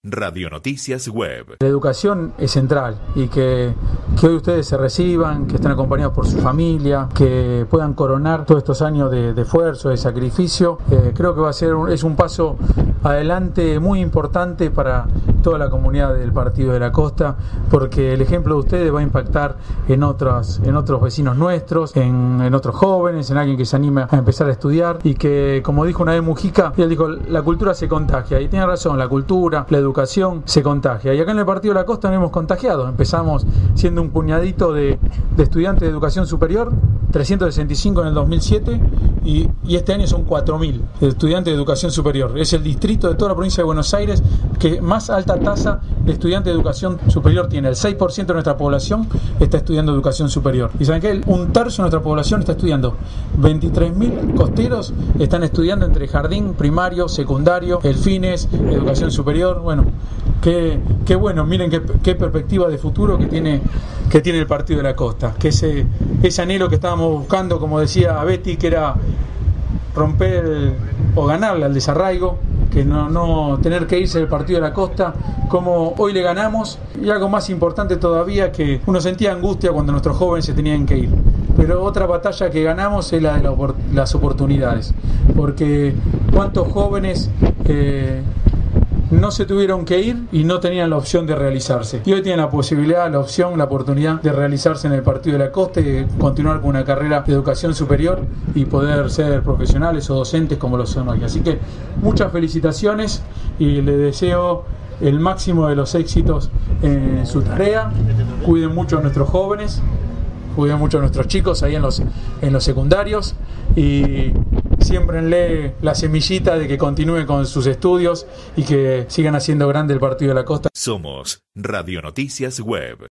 Radio Noticias Web. La educación es central y que hoy ustedes se reciban, que estén acompañados por su familia, que puedan coronar todos estos años de esfuerzo, de sacrificio. Creo que es un paso adelante muy importante para toda la comunidad del Partido de la Costa, porque el ejemplo de ustedes va a impactar en otros vecinos nuestros, en otros jóvenes, en alguien que se anime a empezar a estudiar y que, como dijo una vez Mujica, él dijo, la cultura se contagia, y tiene razón, la cultura, la educación se contagia, y acá en el Partido de la Costa nos hemos contagiado. Empezamos siendo un puñadito de estudiantes de educación superior, 365 en el 2007, y este año son 4.000 estudiantes de educación superior. Es el distrito de toda la provincia de Buenos Aires que más alta tasa de estudiantes de educación superior tiene. El 6% de nuestra población está estudiando educación superior. ¿Y saben qué? Un tercio de nuestra población está estudiando. 23.000 costeros están estudiando entre jardín, primario, secundario, el fines, educación superior. Bueno, qué bueno, miren qué perspectiva de futuro que tiene el Partido de la Costa, que ese anhelo que estábamos buscando, como decía Betty, que era romper o ganarle al desarraigo, que no tener que irse del Partido de la Costa, como hoy le ganamos, y algo más importante todavía, que uno sentía angustia cuando nuestros jóvenes se tenían que ir, pero otra batalla que ganamos es la de las oportunidades, porque cuántos jóvenes no se tuvieron que ir y no tenían la opción de realizarse. Y hoy tienen la posibilidad, la opción, la oportunidad de realizarse en el Partido de la Costa y continuar con una carrera de educación superior y poder ser profesionales o docentes como lo son hoy. Así que muchas felicitaciones y les deseo el máximo de los éxitos en su tarea. Cuiden mucho a nuestros jóvenes, cuiden mucho a nuestros chicos ahí en los secundarios y siémbrenle la semillita de que continúen con sus estudios y que sigan haciendo grande el Partido de la Costa. Somos Radio Noticias Web.